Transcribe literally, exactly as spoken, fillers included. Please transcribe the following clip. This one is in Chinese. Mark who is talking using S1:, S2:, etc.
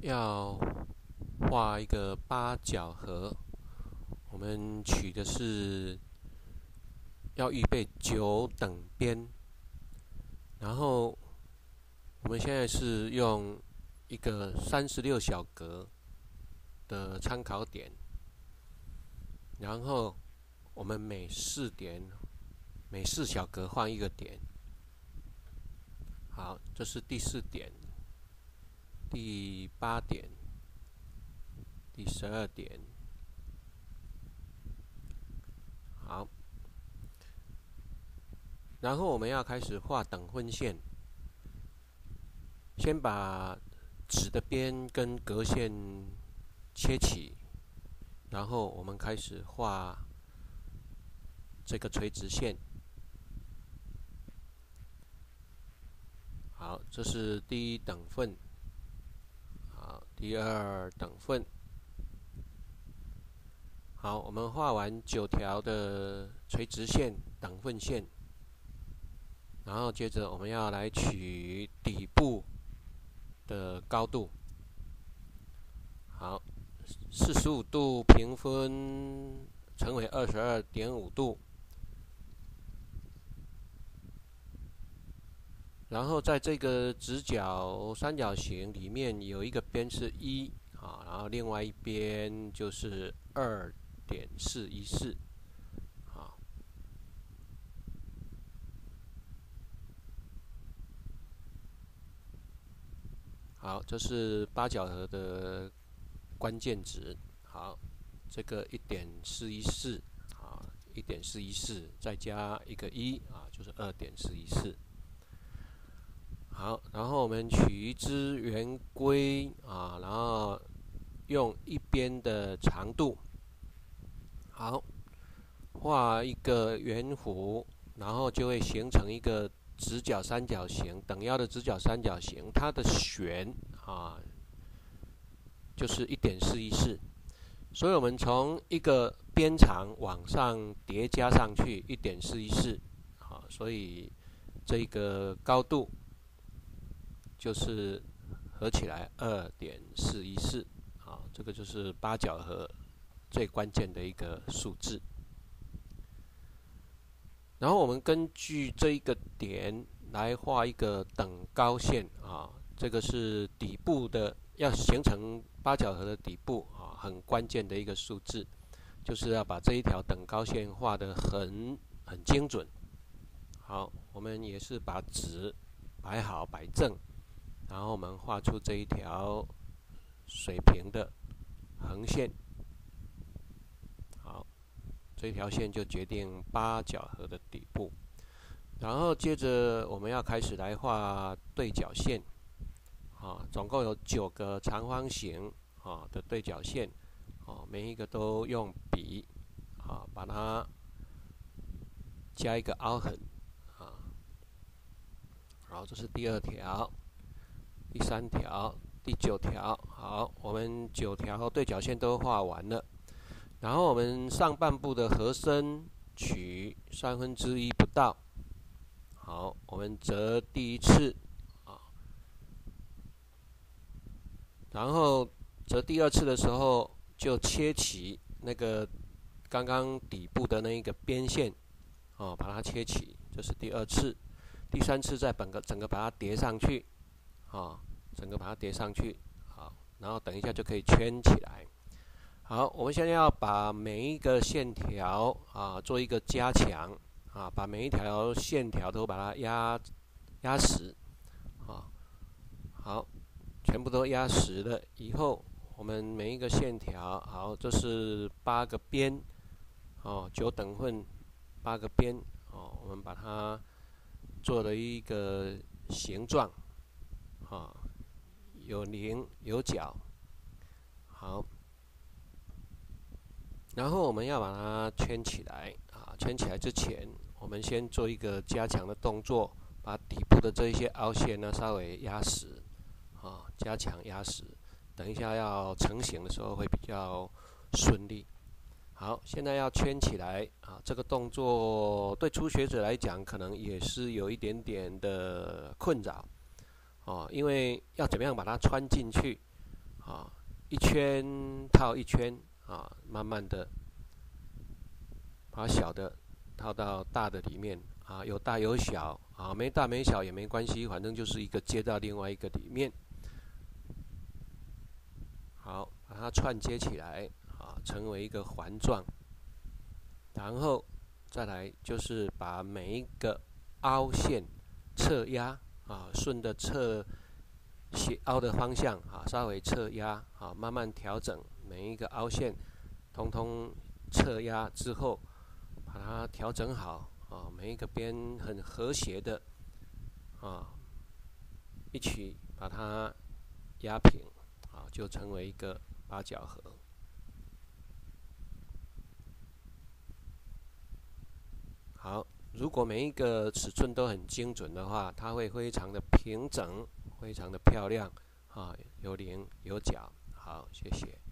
S1: 要画一个八角盒，我们取的是要预备九等边，然后我们现在是用一个三十六小格的参考点，然后我们每四点每四小格换一个点。好，这是第四点、第八点、第十二点。好，然后我们要开始画等分线，先把纸的边跟格线切起，然后我们开始画这个垂直线。好，这是第一等份。好，第二等份。好，我们画完九条的垂直线、等份线，然后接着我们要来取底部的高度。好，四十五度平分乘为二十二点五度。然后在这个直角三角形里面有一个边是一，啊，然后另外一边就是二点四一四，好，好，这是八角盒的关键值。好，这个一点四一四，啊，一点四一四再加一个一，啊，就是二点四一四。好，然后我们取一支圆规啊，然后用一边的长度，好，画一个圆弧，然后就会形成一个直角三角形，等腰的直角三角形，它的旋啊就是一点四一四，所以我们从一个边长往上叠加上去一点四一四，啊，所以这个高度就是合起来二点四一四，啊，这个就是八角盒最关键的一个数字。然后我们根据这一个点来画一个等高线，啊，这个是底部的，要形成八角盒的底部，啊，很关键的一个数字，就是要把这一条等高线画得很很精准。好，我们也是把纸摆好摆正。然后我们画出这一条水平的横线，好，这条线就决定八角盒的底部。然后接着我们要开始来画对角线，啊，总共有九个长方形啊的对角线，啊，每一个都用笔啊把它加一个凹痕，啊，好，这是第二条。第三条、第九条，好，我们九条对角线都画完了。然后我们上半部的和身取三分之一不到，好，我们折第一次，啊，然后折第二次的时候就切起那个刚刚底部的那一个边线，哦，把它切起，这是第二次。第三次再整个整个把它叠上去。啊，整个把它叠上去，好，然后等一下就可以圈起来。好，我们现在要把每一个线条啊做一个加强啊，把每一条线条都把它压压实，啊，好，全部都压实了以后，我们每一个线条，好，这是八个边，哦，九等份八个边，哦，我们把它做了一个形状。啊，有棱有角，好，然后我们要把它圈起来啊。圈起来之前，我们先做一个加强的动作，把底部的这一些凹陷呢稍微压实，啊，加强压实。等一下要成型的时候会比较顺利。好，现在要圈起来啊，这个动作对初学者来讲，可能也是有一点点的困扰。哦，因为要怎么样把它穿进去， 啊，一圈套一圈啊，慢慢的把小的套到大的里面啊，有大有小啊，没大没小也没关系，反正就是一个接到另外一个里面。好，把它串接起来啊，成为一个环状。然后再来就是把每一个凹陷侧压啊，顺着侧斜凹的方向啊，稍微侧压啊，慢慢调整每一个凹陷，通通侧压之后，把它调整好啊，每一个边很和谐的啊，一起把它压平啊，就成为一个八角盒。好，如果每一个尺寸都很精准的话，它会非常的平整，非常的漂亮啊，有棱有角。好，谢谢。